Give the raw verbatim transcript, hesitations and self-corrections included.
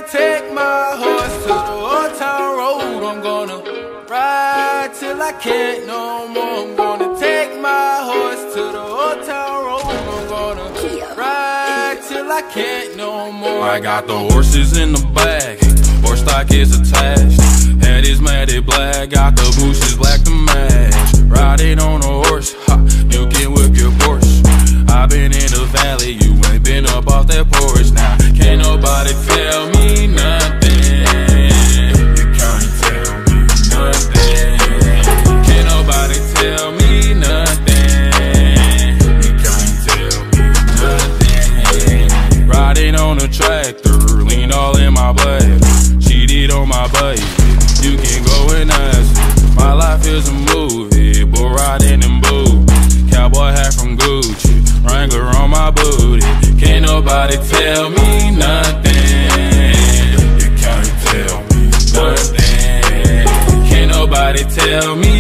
gonna take my horse to the old town road. I'm gonna ride till I can't no more. I'm gonna take my horse to the old town road. I'm gonna ride till I can't no more. I got the horses in the bag, horse stock is attached. Head is matted black, got the bushes black to match. Riding on a horse, ha, you can whip your Porsche. I been in the valley, you ain't been up off that porch. Now, can't nobody tell me nothing. You can't tell me nothing. Can't nobody tell me nothing. You can't tell me nothing. Riding on a tractor, lean all in my blood. Cheated on my baby, you can go and ask. My life is a movie, bull riding in boots. Cowboy hat from Gucci, Wrangler on my booty. Can't nobody tell me nothing. You can't tell me nothing. Can't nobody tell me